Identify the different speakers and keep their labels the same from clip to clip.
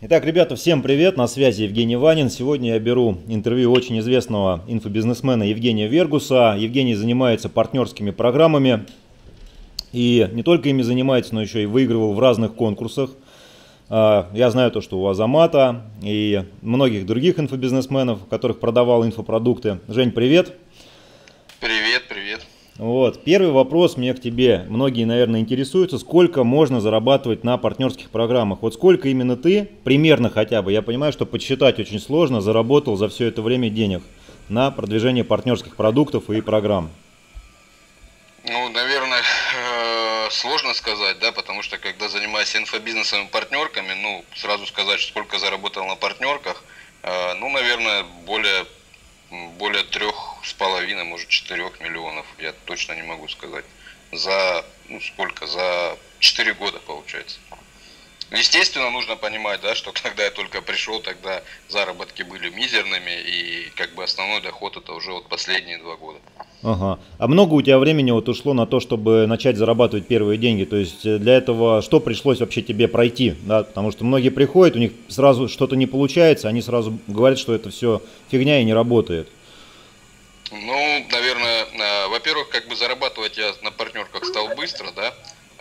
Speaker 1: Итак, ребята, всем привет, на связи Евгений Ванин. Сегодня я беру интервью очень известного инфобизнесмена Евгения Вергуса. Евгений занимается партнерскими программами и не только ими занимается, но еще и выигрывал в разных конкурсах. Я знаю то, что у Азамата и многих других инфобизнесменов, которых продавал инфопродукты. Жень, привет.
Speaker 2: Привет, привет.
Speaker 1: Вот. Первый вопрос мне к тебе. Многие, наверное, интересуются, сколько можно зарабатывать на партнерских программах. Вот сколько именно ты, примерно хотя бы, я понимаю, что подсчитать очень сложно, заработал за все это время денег на продвижение партнерских продуктов и программ?
Speaker 2: Ну, наверное, сложно сказать, да, потому что когда занимаюсь инфобизнесом и партнерками, ну, сразу сказать, сколько заработал на партнерках, ну, наверное, более 3,5, может 4 миллионов, я точно не могу сказать. За 4 года получается. Естественно, нужно понимать, да, что когда я только пришел, тогда заработки были мизерными, и как бы основной доход это уже вот последние 2 года.
Speaker 1: Ага. А много у тебя времени вот ушло на то, чтобы начать зарабатывать первые деньги? То есть для этого что пришлось вообще тебе пройти? Да? Потому что многие приходят, у них сразу что-то не получается, они сразу говорят, что это все фигня и не работает.
Speaker 2: Ну, наверное, во-первых, как бы зарабатывать я на партнерках стал быстро, да.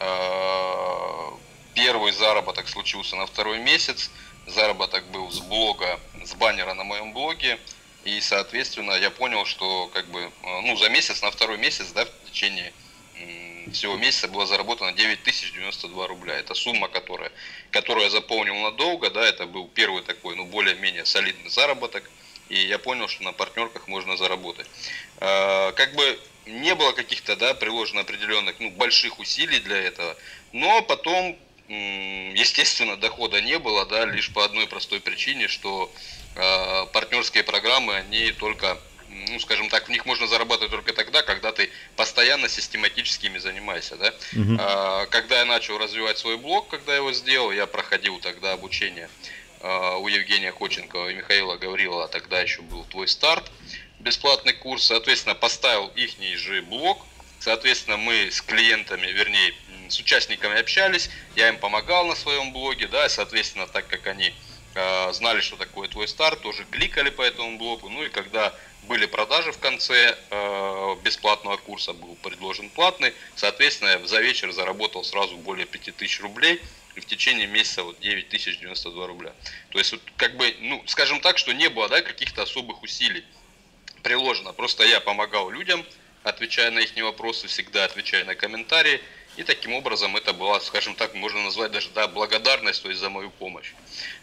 Speaker 2: Первый заработок случился на 2-й месяц. Заработок был с блога, с баннера на моем блоге. И, соответственно, я понял, что как бы, ну, за месяц, на 2-й месяц, да, в течение всего месяца было заработано 9092 рубля. Это сумма, которую я заполнил надолго, да, это был первый такой, ну, более-менее солидный заработок. И я понял, что на партнерках можно заработать. Как бы не было каких-то, да, приложено определенных, ну, больших усилий для этого, но потом, естественно, дохода не было, да, лишь по одной простой причине, что партнерские программы, они только, ну, скажем так, в них можно зарабатывать только тогда, когда ты постоянно систематически ими занимаешься, да. Когда я начал развивать свой блог, когда я его сделал, я проходил тогда обучение у Евгения Ходченкова и Михаила Гаврилова, тогда еще был «Твой старт», бесплатный курс, соответственно, поставил ихний же блог, соответственно, мы с клиентами, вернее, с участниками общались, я им помогал на своем блоге, да, соответственно, так как они знали, что такое «Твой старт», тоже кликали по этому блогу, ну и когда были продажи в конце бесплатного курса, был предложен платный, соответственно, я за вечер заработал сразу более 5000 рублей, и в течение месяца вот 9092 рубля. То есть, вот, как бы, ну, скажем так, что не было, да, каких-то особых усилий приложено. Просто я помогал людям, отвечая на их вопросы, всегда отвечая на комментарии. И таким образом это была, скажем так, можно назвать даже, да, благодарность, то есть за мою помощь.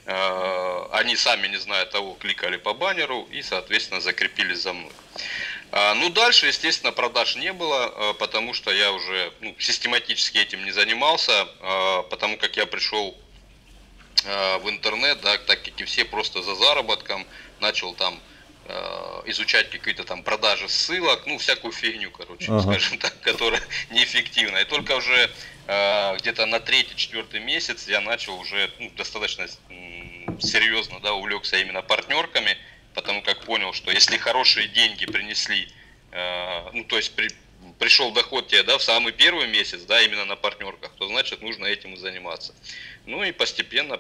Speaker 2: Они сами, не зная того, кликали по баннеру и, соответственно, закрепились за мной. Ну, дальше, естественно, продаж не было, потому что я уже, ну, систематически этим не занимался, потому как я пришел в интернет, да, так как и все, просто за заработком, начал там изучать какие-то там продажи ссылок, ну, всякую фигню, короче, скажем так, которая неэффективна. И только уже где-то на 3-4 месяц я начал уже, ну, достаточно серьезно, да, увлекся именно партнерками, потому как понял, что если хорошие деньги принесли, ну, то есть пришел доход тебе, да, в самый первый месяц, да, именно на партнерках, то значит нужно этим и заниматься. Ну и постепенно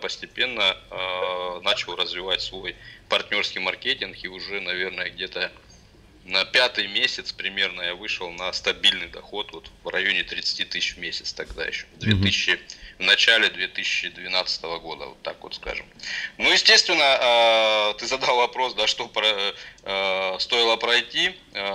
Speaker 2: начал развивать свой партнерский маркетинг, и уже, наверное, где-то на 5-й месяц примерно я вышел на стабильный доход вот в районе 30 тысяч в месяц тогда еще, в начале 2012 года, вот так вот скажем. Ну, естественно, ты задал вопрос, да, что стоило пройти.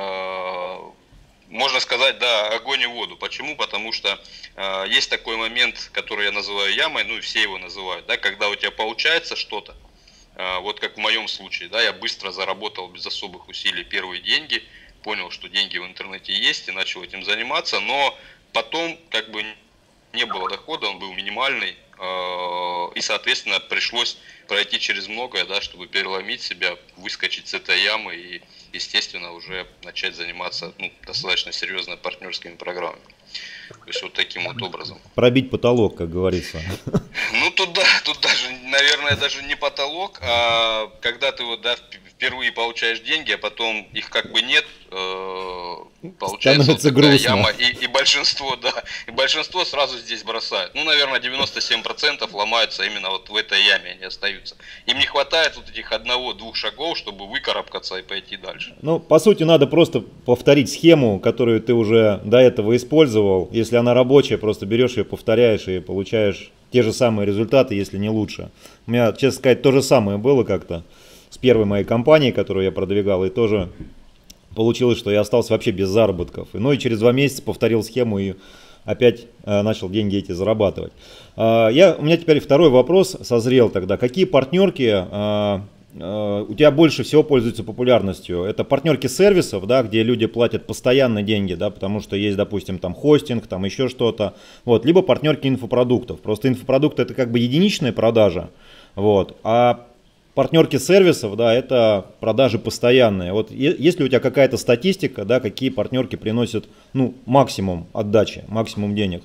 Speaker 2: Можно сказать, да, огонь и воду. Почему? Потому что есть такой момент, который я называю ямой, ну и все его называют, да, когда у тебя получается что-то, вот как в моем случае, да, я быстро заработал без особых усилий первые деньги, понял, что деньги в интернете есть и начал этим заниматься, но потом как бы не было дохода, он был минимальный, и, соответственно, пришлось пройти через многое, да, чтобы переломить себя, выскочить с этой ямы и, естественно, уже начать заниматься, ну, достаточно серьезно партнерскими программами. То есть вот таким вот образом.
Speaker 1: Пробить потолок, как говорится.
Speaker 2: Ну, тут даже, наверное, даже не потолок, а когда ты вот, да, впервые получаешь деньги, а потом их как бы нет, получается вот такая
Speaker 1: грустно.
Speaker 2: яма, и большинство, да, и большинство сразу здесь бросают. Ну, наверное, 97% ломаются именно вот в этой яме, они остаются. Им не хватает вот этих 1-2 шагов, чтобы выкарабкаться и пойти дальше.
Speaker 1: Ну, по сути, надо просто повторить схему, которую ты уже до этого использовал. Если она рабочая, просто берешь ее, повторяешь и получаешь те же самые результаты, если не лучше. У меня, честно сказать, то же самое было как-то с первой моей компанией, которую я продвигал, и тоже получилось, что я остался вообще без заработков. Ну и через 2 месяца повторил схему и опять начал деньги эти зарабатывать. У меня теперь второй вопрос созрел тогда. Какие партнерки у тебя больше всего пользуются популярностью? Это партнерки сервисов, да, где люди платят постоянно деньги, да, потому что есть, допустим, там хостинг, там еще что-то. Вот, либо партнерки инфопродуктов. Просто инфопродукты это как бы единичная продажа. Вот, а партнерки сервисов, да, это продажи постоянные. Вот есть ли у тебя какая-то статистика, да, какие партнерки приносят, ну, максимум отдачи, максимум денег?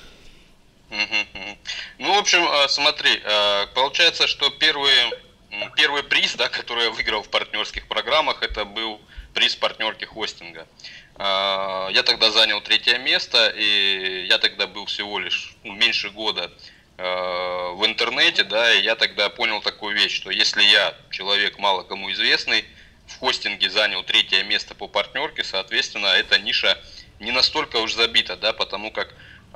Speaker 2: Ну, в общем, смотри, получается, что первый приз, да, который я выиграл в партнерских программах, это был приз партнерки хостинга. Я тогда занял 3-е место, и я тогда был всего лишь меньше года в интернете, да, и я тогда понял такую вещь, что если я, человек мало кому известный, в хостинге занял 3-е место по партнерке, соответственно, эта ниша не настолько уж забита, да, потому как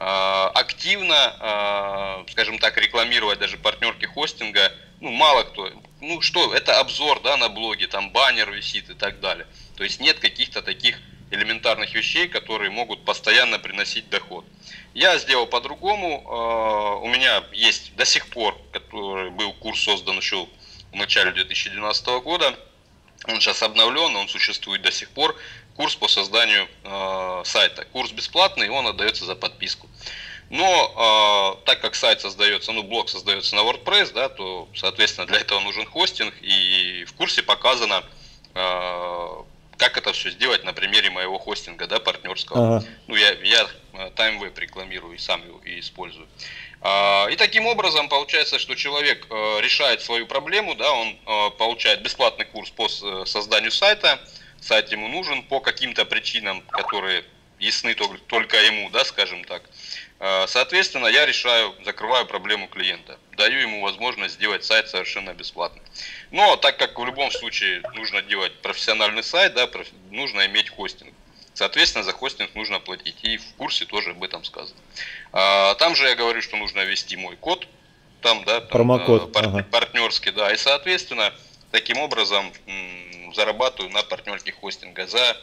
Speaker 2: активно, скажем так, рекламировать даже партнерки хостинга, ну, мало кто, ну, что, это обзор, да, на блоге, там баннер висит и так далее, то есть нет каких-то таких элементарных вещей, которые могут постоянно приносить доход. Я сделал по-другому, у меня есть до сих пор, который был курс создан еще в начале 2012 года, он сейчас обновлен, он существует до сих пор, курс по созданию сайта. Курс бесплатный, он отдается за подписку. Но так как сайт создается, ну, блог создается на WordPress, да, то, соответственно, для этого нужен хостинг, и в курсе показано, как это все сделать на примере моего хостинга, да, партнерского. Ага. Ну, я TimeWeb рекламирую и сам его и использую. И таким образом получается, что человек решает свою проблему, да, он получает бесплатный курс по созданию сайта, сайт ему нужен по каким-то причинам, которые ясны только ему, да, скажем так. Соответственно, я закрываю проблему клиента, даю ему возможность сделать сайт совершенно бесплатно. Но так как в любом случае нужно делать профессиональный сайт, да, нужно иметь хостинг. Соответственно, за хостинг нужно платить. И в курсе тоже об этом сказано. Там же я говорю, что нужно ввести мой код, там, да, промокод партнерский, да. И, соответственно, таким образом зарабатываю на партнерке хостинга. За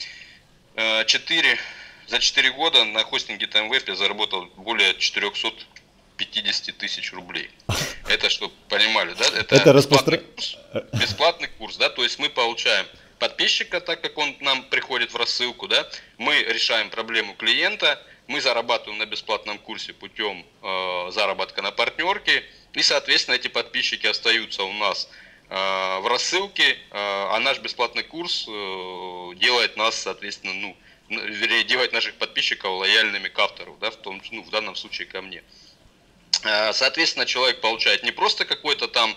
Speaker 2: 4 года на хостинге TimeWeb я заработал более 450 тысяч рублей. Это, чтобы понимали, да? Это бесплатный курс, да? То есть мы получаем подписчика, так как он нам приходит в рассылку, да? Мы решаем проблему клиента, мы зарабатываем на бесплатном курсе путем заработка на партнерке, и, соответственно, эти подписчики остаются у нас в рассылке, а наш бесплатный курс делает нас, соответственно, ну, вернее, делать наших подписчиков лояльными к автору, да, в данном случае ко мне. Соответственно, человек получает не просто какой-то там,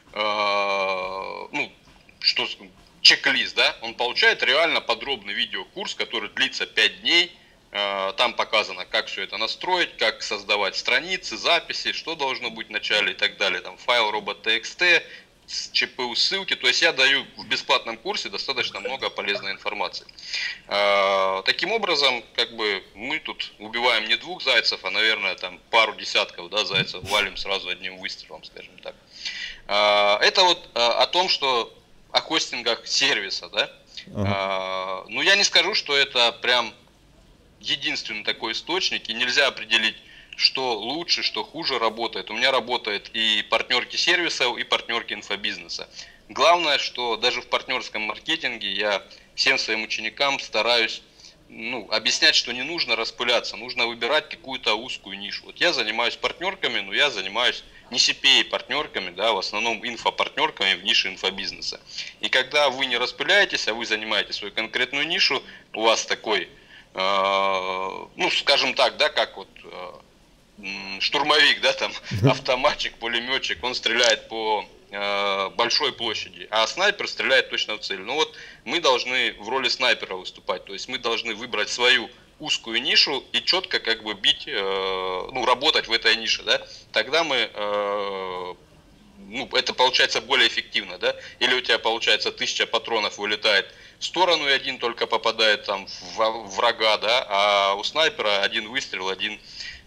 Speaker 2: чек-лист, да, он получает реально подробный видеокурс, который длится 5 дней. Там показано, как все это настроить, как создавать страницы, записи, что должно быть в начале и так далее. Там файл robot.txt, ЧПУ ссылки, то есть я даю в бесплатном курсе достаточно много полезной информации. Таким образом, как бы мы тут убиваем не 2 зайцев, а, наверное, там пару десятков, да, зайцев валим сразу одним выстрелом, скажем так. Это вот о том, что о хостингах сервиса, да. Ну, я не скажу, что это прям единственный такой источник, и нельзя определить, что лучше, что хуже работает. У меня работает и партнерки сервисов, и партнерки инфобизнеса. Главное, что даже в партнерском маркетинге я всем своим ученикам стараюсь объяснять, что не нужно распыляться, нужно выбирать какую-то узкую нишу. Вот я занимаюсь партнерками, но я занимаюсь не CPA партнерками, да, в основном инфопартнерками в нише инфобизнеса. И когда вы не распыляетесь, а вы занимаете свою конкретную нишу, у вас такой, скажем так, да, как штурмовик, да, там автоматчик, пулеметчик, он стреляет по большой площади, а снайпер стреляет точно в цель. Ну вот мы должны в роли снайпера выступать, то есть мы должны выбрать свою узкую нишу и четко как бы бить, ну, работать в этой нише, да, тогда мы, ну, это получается более эффективно, да, или у тебя получается 1000 патронов вылетает в сторону и один только попадает там в врага, да, а у снайпера один выстрел, один,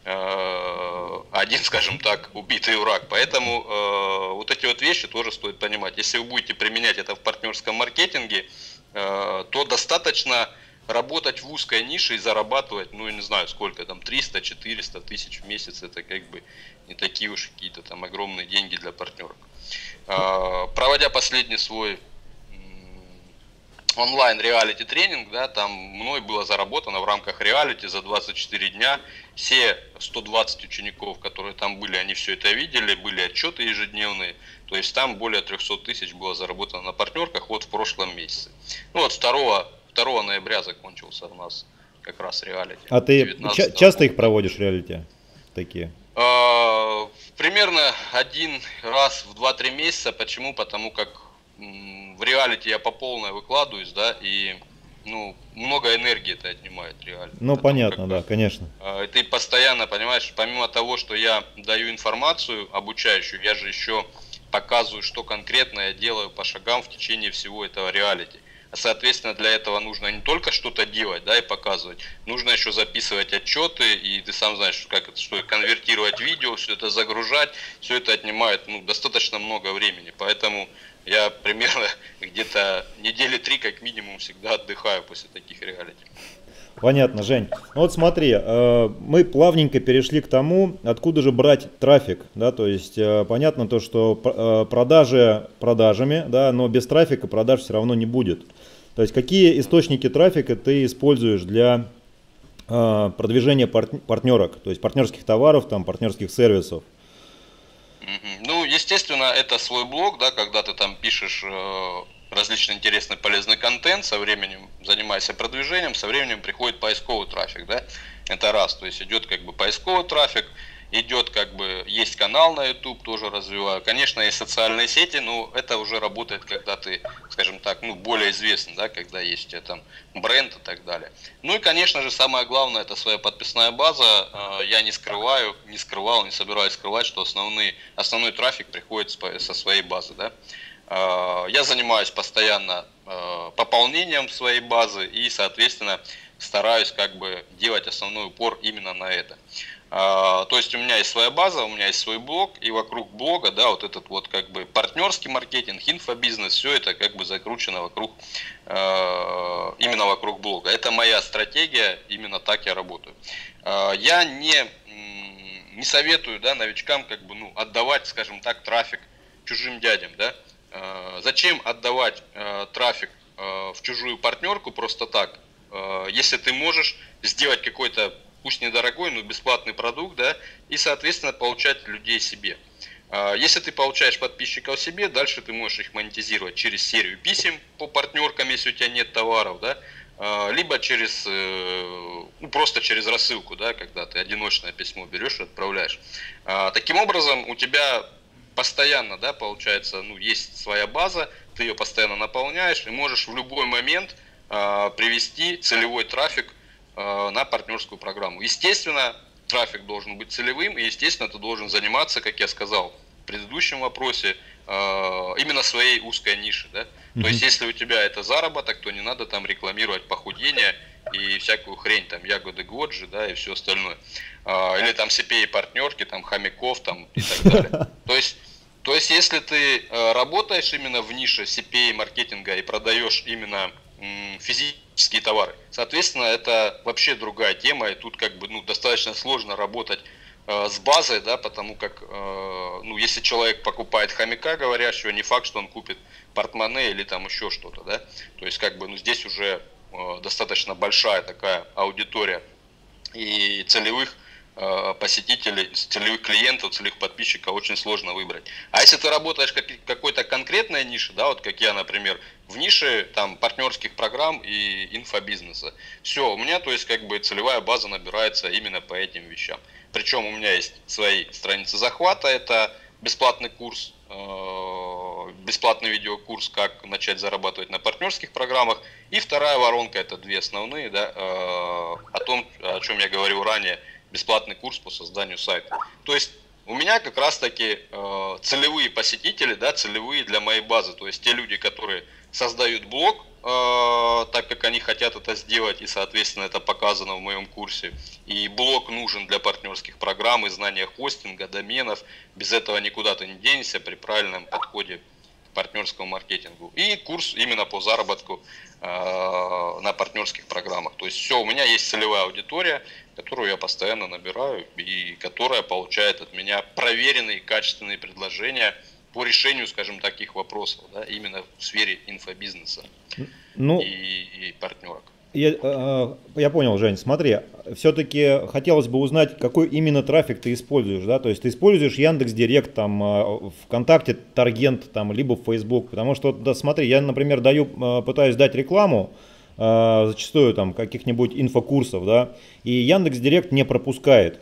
Speaker 2: скажем так, убитый враг. Поэтому вот эти вот вещи тоже стоит понимать. Если вы будете применять это в партнерском маркетинге, то достаточно работать в узкой нише и зарабатывать, ну, я не знаю, сколько там, 300-400 тысяч в месяц, это как бы не такие уж какие-то там огромные деньги для партнеров. Проводя последний свой онлайн реалити тренинг, да, там мной было заработано в рамках реалити за 24 дня. Все 120 учеников, которые там были, они все это видели, были отчеты ежедневные. То есть там более 300 тысяч было заработано на партнерках вот в прошлом месяце. Ну вот 2 ноября закончился у нас как раз реалити.
Speaker 1: А ты часто их проводишь, реалити такие?
Speaker 2: Примерно один раз в 2-3 месяца. Почему? Потому как в реалити я по полной выкладываюсь, да, и ну, много энергии это отнимает реально.
Speaker 1: Ну, понятно, да, конечно.
Speaker 2: Ты постоянно, понимаешь, помимо того, что я даю информацию обучающую, я же еще показываю, что конкретно я делаю по шагам в течение всего этого реалити. Соответственно, для этого нужно не только что-то делать, да, и показывать, нужно еще записывать отчеты, и ты сам знаешь, как это, что конвертировать видео, все это загружать, все это отнимает, ну, достаточно много времени, поэтому я примерно где-то недели 3 как минимум всегда отдыхаю после таких реалити.
Speaker 1: Понятно, Жень. Ну вот смотри, мы плавненько перешли к тому, откуда же брать трафик, да, то есть понятно то, что продажи продажами, да, но без трафика продаж все равно не будет. То есть какие источники трафика ты используешь для продвижения партнерок, то есть партнерских товаров, там, партнерских сервисов?
Speaker 2: Ну, естественно, это свой блог, да, когда ты там пишешь различный интересный полезный контент, со временем занимаешься продвижением, со временем приходит поисковый трафик, да, это раз, то есть идет как бы поисковый трафик, идет как бы, есть канал на YouTube, тоже развиваю, конечно, есть социальные сети, но это уже работает, когда ты, скажем так, ну, более известен, да, когда есть у тебя там бренд и так далее. Ну и, конечно же, самое главное, это своя подписная база, я не скрываю, не скрывал, не собираюсь скрывать, что основной трафик приходит со своей базы, да. Я занимаюсь постоянно пополнением своей базы и, соответственно, стараюсь как бы делать основной упор именно на это. То есть у меня есть своя база, у меня есть свой блог, и вокруг блога, да, вот этот вот как бы партнерский маркетинг, инфобизнес, все это как бы закручено вокруг, именно вокруг блога. Это моя стратегия, именно так я работаю. Я не советую, да, новичкам как бы, ну, отдавать, скажем так, трафик чужим дядям, да. Зачем отдавать трафик в чужую партнерку просто так, если ты можешь сделать какой-то, пусть недорогой, но бесплатный продукт, да, и, соответственно, получать людей себе. Если ты получаешь подписчиков себе, дальше ты можешь их монетизировать через серию писем по партнеркам, если у тебя нет товаров, да, либо через, ну, просто через рассылку, да, когда ты одиночное письмо берешь и отправляешь. Таким образом, у тебя постоянно, да, получается, ну, есть своя база, ты ее постоянно наполняешь и можешь в любой момент привести целевой трафик на партнерскую программу. Естественно, трафик должен быть целевым, и, естественно, ты должен заниматься, как я сказал в предыдущем вопросе, именно своей узкой ниши, да. То есть, если у тебя это заработок, то не надо там рекламировать похудение и всякую хрень, там, ягоды Годжи, да, и все остальное. Или там CPA партнерки, там, хомяков, там, и так далее. То есть, если ты работаешь именно в нише CPA маркетинга и продаешь именно физические товары, соответственно, это вообще другая тема, и тут как бы, ну, достаточно сложно работать с базой, да, потому как, ну, если человек покупает хомяка говорящего, не факт, что он купит портмоне или там еще что-то, да, то есть как бы, ну, здесь уже достаточно большая такая аудитория и целевых посетителей, целевых клиентов, целевых подписчиков очень сложно выбрать. А если ты работаешь в какой-то конкретной нише, да, вот как я, например, в нише там партнерских программ и инфобизнеса, все, у меня, то есть, как бы целевая база набирается именно по этим вещам. Причем у меня есть свои страницы захвата, это бесплатный курс бесплатный видеокурс, как начать зарабатывать на партнерских программах. И вторая воронка, это две основные, да, о том, о чем я говорил ранее, бесплатный курс по созданию сайта. То есть у меня как раз таки целевые посетители, да, целевые для моей базы, то есть те люди, которые создают блог, так как они хотят это сделать, и соответственно это показано в моем курсе. И блог нужен для партнерских программ и знания хостинга, доменов. Без этого никуда ты не денешься при правильном подходе к партнерскому маркетингу. И курс именно по заработку на партнерских программах. То есть все, у меня есть целевая аудитория, которую я постоянно набираю и которая получает от меня проверенные качественные предложения по решению, скажем, таких вопросов, да, именно в сфере инфобизнеса и партнерок.
Speaker 1: Я понял, Жень, смотри, все-таки хотелось бы узнать, какой именно трафик ты используешь, да, то есть ты используешь Яндекс.Директ, там, ВКонтакте, Таргент, там, либо в Facebook, потому что, да, смотри, я, например, пытаюсь дать рекламу, зачастую там каких-нибудь инфокурсов, да, и Яндекс.Директ не пропускает,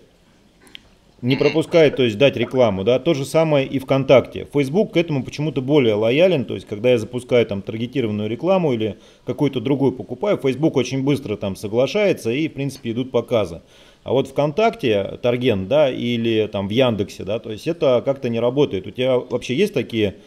Speaker 1: то есть дать рекламу, да, то же самое и ВКонтакте. Facebook к этому почему-то более лоялен, то есть когда я запускаю там таргетированную рекламу или какую-то другую покупаю, Facebook очень быстро там соглашается и в принципе идут показы. А вот ВКонтакте, Таргент, да, или там в Яндексе, да, то есть это как-то не работает. У тебя вообще есть такие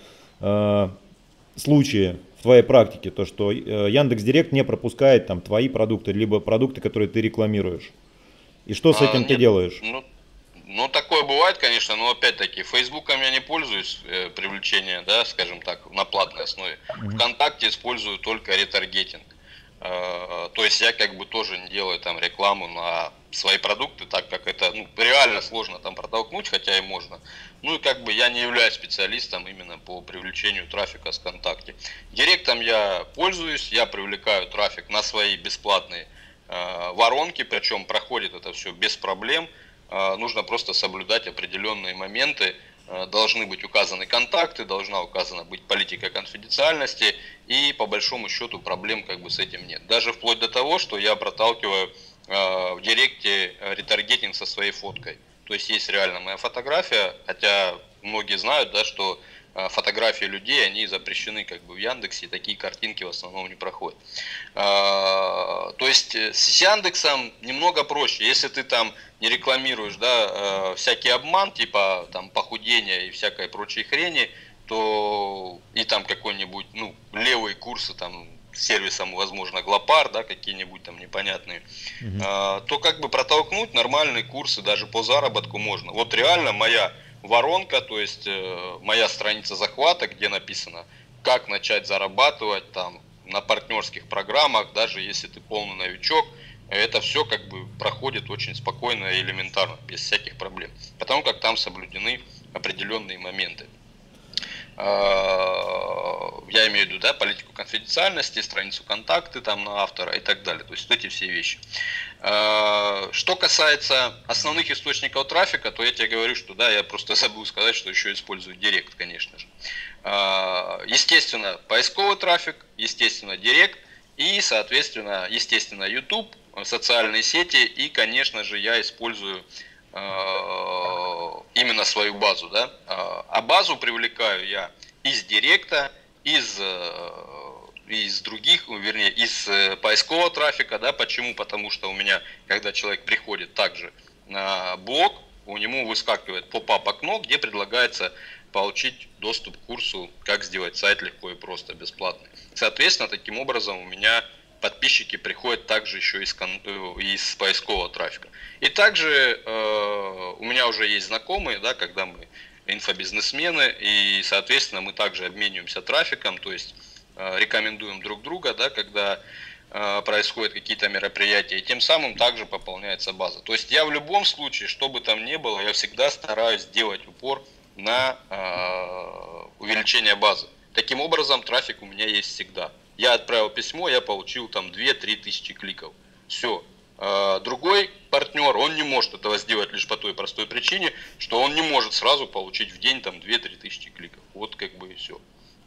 Speaker 1: случаи в твоей практике, то что Яндекс.Директ не пропускает там твои продукты, либо продукты, которые ты рекламируешь? И что с этим ты делаешь?
Speaker 2: Ну, такое бывает, конечно, но опять-таки, Фейсбуком я не пользуюсь привлечение, да, скажем так, на платной основе. ВКонтакте использую только ретаргетинг. То есть я как бы тоже не делаю там рекламу на свои продукты, так как это реально сложно там протолкнуть, хотя и можно. Ну и как бы я не являюсь специалистом именно по привлечению трафика с ВКонтакте. Директом я пользуюсь, я привлекаю трафик на свои бесплатные воронки, причем проходит это все без проблем. Нужно просто соблюдать определенные моменты, должны быть указаны контакты, должна указана быть политика конфиденциальности, и по большому счету проблем как бы с этим нет. Даже вплоть до того, что я проталкиваю в директе ретаргетинг со своей фоткой. То есть есть реально моя фотография, хотя многие знают, да, что фотографии людей, они запрещены как бы в Яндексе, и такие картинки в основном не проходят. То есть с Яндексом немного проще, если ты там не рекламируешь, да, всякий обман, типа там похудения и всякой прочей хрени, то и там какой-нибудь, левые курсы там сервисом, возможно, Глопар, да, какие-нибудь там непонятные, то как бы протолкнуть нормальные курсы даже по заработку можно. Вот реально моя воронка, то есть моя страница захвата, где написано, как начать зарабатывать там на партнерских программах, даже если ты полный новичок, это все как бы проходит очень спокойно и элементарно, без всяких проблем, потому как там соблюдены определенные моменты. Я имею в виду, да, политику конфиденциальности, страницу контакты там на автора и так далее. То есть эти все вещи. Что касается основных источников трафика, то я тебе говорю, что да, я просто забыл сказать, что еще использую Директ, конечно же. Естественно, поисковый трафик, естественно, Директ и, соответственно, естественно, YouTube, социальные сети и, конечно же, я использую именно свою базу, да, а базу привлекаю я из Директа, из других, вернее, из поискового трафика, да, почему? Потому что у меня, когда человек приходит также на блог, у него выскакивает поп-ап окно, где предлагается получить доступ к курсу, как сделать сайт легко и просто, бесплатный. Соответственно, таким образом у меня подписчики приходят также еще из поискового трафика. И также у меня уже есть знакомые, да, когда мы инфобизнесмены, и, соответственно, мы также обмениваемся трафиком, то есть рекомендуем друг друга, да, когда происходят какие-то мероприятия, и тем самым также пополняется база. То есть я в любом случае, что бы там ни было, я всегда стараюсь сделать упор на увеличение базы. Таким образом, трафик у меня есть всегда. Я отправил письмо, я получил там 2-3 тысячи кликов. Все. Другой партнер, он не может этого сделать лишь по той простой причине, что он не может сразу получить в день там 2-3 тысячи кликов. Вот как бы и все.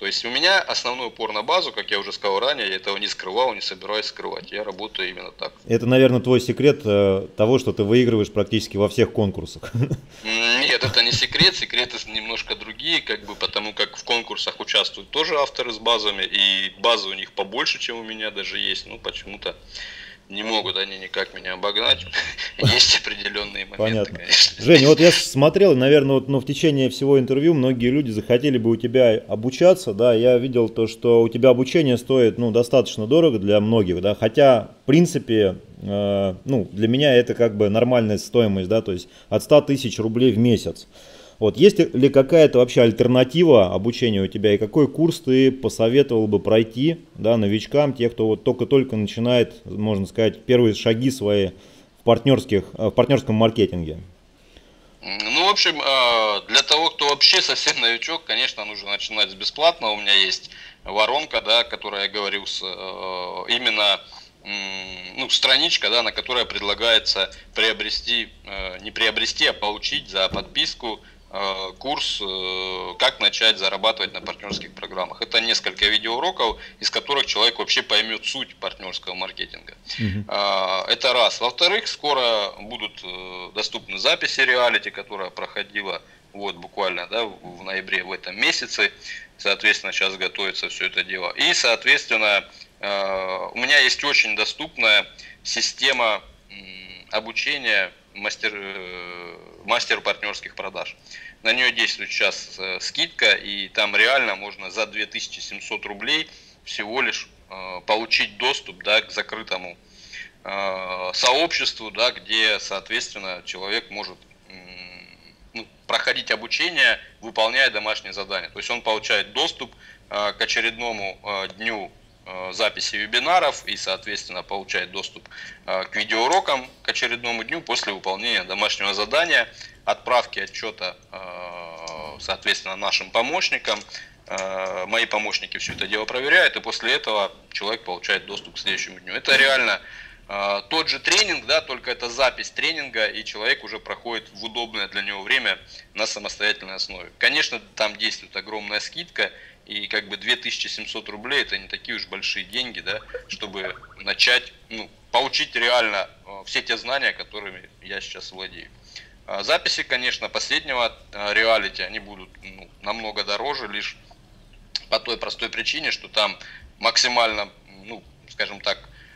Speaker 2: То есть у меня основной упор на базу, как я уже сказал ранее, я этого не скрывал, не собираюсь скрывать. Я работаю именно так.
Speaker 1: Это, наверное, твой секрет того, что ты выигрываешь практически во всех конкурсах.
Speaker 2: Нет, это не секрет, секреты немножко другие, как бы, потому как в конкурсах участвуют тоже авторы с базами, и базы у них побольше, чем у меня даже есть, ну почему-то не могут они никак меня обогнать. Есть определенные моменты,
Speaker 1: Понятно.
Speaker 2: конечно.
Speaker 1: Женя, вот я смотрел, наверное, вот, в течение всего интервью многие люди захотели бы у тебя обучаться, да, я видел то, что у тебя обучение стоит, достаточно дорого для многих, да, хотя, в принципе, для меня это как бы нормальная стоимость, да, то есть от 100 тысяч рублей в месяц. Вот, есть ли какая-то вообще альтернатива обучению у тебя, и какой курс ты посоветовал бы пройти, да, новичкам, тех, кто вот только-только начинает, можно сказать, первые шаги свои в партнерском маркетинге?
Speaker 2: Ну, в общем, для того, кто вообще совсем новичок, конечно, нужно начинать с бесплатного. У меня есть воронка, да, которая, я говорил, именно страничка, да, на которой предлагается не приобрести, а получить за подписку курс «Как начать зарабатывать на партнерских программах». Это несколько видеоуроков, из которых человек вообще поймет суть партнерского маркетинга. Это раз. Во-вторых, скоро будут доступны записи реалити, которая проходила вот буквально, да, в ноябре в этом месяце. Соответственно, сейчас готовится все это дело. И, соответственно, у меня есть очень доступная система обучения мастеру партнерских продаж. На нее действует сейчас скидка, и там реально можно за 2700 рублей всего лишь получить доступ, да, к закрытому сообществу, да, где, соответственно, человек может проходить обучение, выполняя домашние задания. То есть он получает доступ к очередному дню записи вебинаров и, соответственно, получает доступ к видеоурокам к очередному дню после выполнения домашнего задания, отправки отчета, соответственно, нашим помощникам. Мои помощники все это дело проверяют, и после этого человек получает доступ к следующему дню. Это реально тот же тренинг, да, только это запись тренинга, и человек уже проходит в удобное для него время на самостоятельной основе. Конечно, там действует огромная скидка, и как бы 2700 рублей это не такие уж большие деньги, да, чтобы начать, получить реально все те знания, которыми я сейчас владею. Записи, конечно, последнего реалити, они будут намного дороже, лишь по той простой причине, что там максимально, скажем так,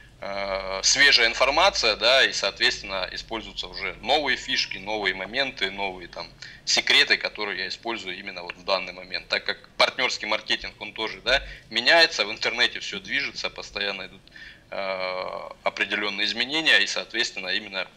Speaker 2: свежая информация, да, и, соответственно, используются уже новые фишки, новые моменты, новые там секреты, которые я использую именно вот в данный момент. Так как партнерский маркетинг, он тоже, да, меняется, в интернете все движется, постоянно идут определенные изменения, и, соответственно, именно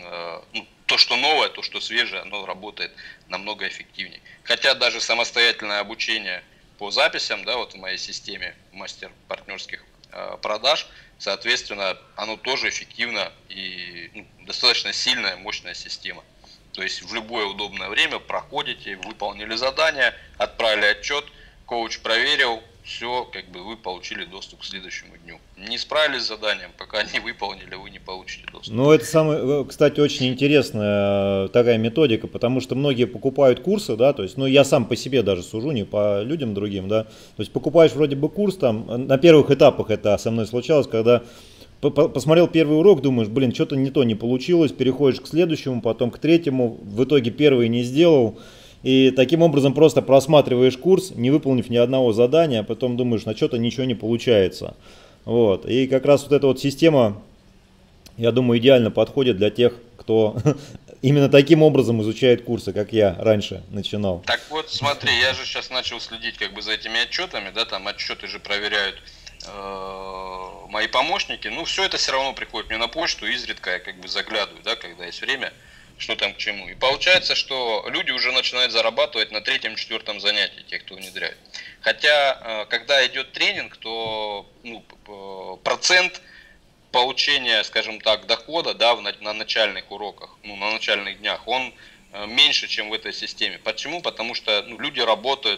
Speaker 2: то, что новое, то, что свежее, оно работает намного эффективнее. Хотя даже самостоятельное обучение по записям, да, вот в моей системе мастер партнерских продаж, соответственно, оно тоже эффективно и достаточно сильная, мощная система. То есть в любое удобное время проходите, выполнили задание, отправили отчет, коуч проверил, все, как бы вы получили доступ к следующему дню. Не справились с заданием, пока не выполнили, вы не получите доступ.
Speaker 1: Это, кстати, очень интересная такая методика, потому что многие покупают курсы, да, то есть, я сам по себе даже сужу, не по людям другим, да, то есть покупаешь вроде бы курс, там, на первых этапах это со мной случалось, когда посмотрел первый урок, думаешь, что-то не то не получилось, переходишь к следующему, потом к третьему, в итоге первый не сделал. И таким образом просто просматриваешь курс, не выполнив ни одного задания, а потом думаешь, что-то ничего не получается. Вот. И как раз вот эта вот система, я думаю, идеально подходит для тех, кто именно таким образом изучает курсы, как я раньше начинал.
Speaker 2: Так вот, смотри, я же сейчас начал следить как бы за этими отчетами, да, там отчеты же проверяют мои помощники. Все это все равно приходит мне на почту, изредка я как бы заглядываю, да, когда есть время, что там к чему. И получается, что люди уже начинают зарабатывать на 3-4 занятии, те, кто внедряет. Хотя, когда идет тренинг, то процент получения, скажем так, дохода, да, на начальных уроках, на начальных днях, он меньше, чем в этой системе. Почему? Потому что люди работают,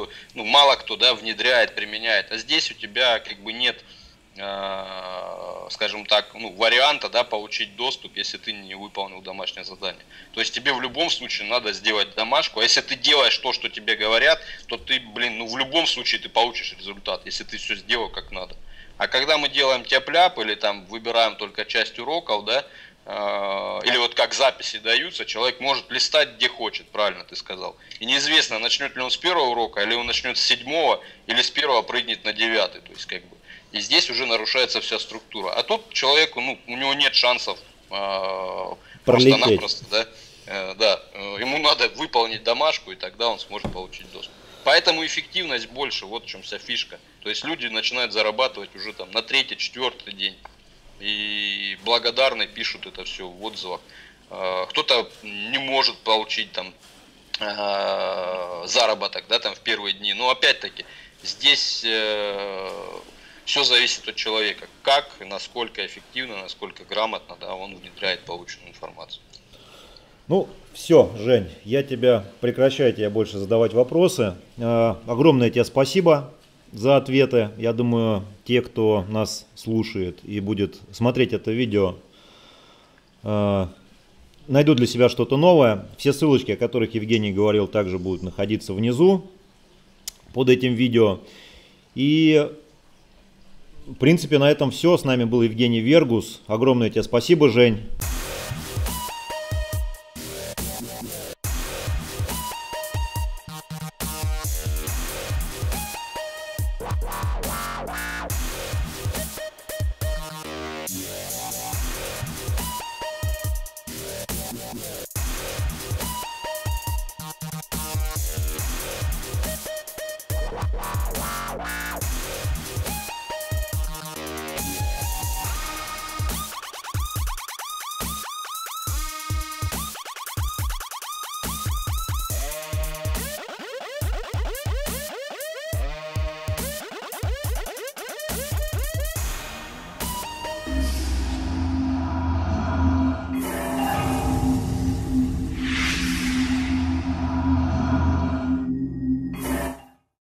Speaker 2: мало кто, да, внедряет, применяет. А здесь у тебя как бы нет скажем так, ну, варианта, да, получить доступ, если ты не выполнил домашнее задание. То есть тебе в любом случае надо сделать домашку, а если ты делаешь то, что тебе говорят, то ты, блин, ну в любом случае ты получишь результат, если ты все сделал как надо. А когда мы делаем тяп-ляп или там выбираем только часть уроков, да, или вот как записи даются, человек может листать где хочет, правильно ты сказал. И неизвестно, начнет ли он с первого урока, или он начнет с 7-го, или с первого прыгнет на 9-й. То есть как бы. И здесь уже нарушается вся структура. А тут человеку, ну, у него нет шансов просто-напросто, да, ему надо выполнить домашку, и тогда он сможет получить доступ. Поэтому эффективность больше, вот в чем вся фишка. То есть люди начинают зарабатывать уже там на 3-й, 4-й день. И благодарны пишут это все в отзывах. Кто-то не может получить там заработок, да, там в первые дни. Но опять-таки здесь все зависит от человека, как, насколько эффективно, насколько грамотно, да, он внедряет полученную информацию.
Speaker 1: Ну, все, Жень, я тебя прекращаю тебе больше задавать вопросы. Огромное тебе спасибо за ответы. Я думаю, те, кто нас слушает и будет смотреть это видео, найдут для себя что-то новое. Все ссылочки, о которых Евгений говорил, также будут находиться внизу под этим видео. И в принципе на этом все. С нами был Евгений Вергус. Огромное тебе спасибо, Жень.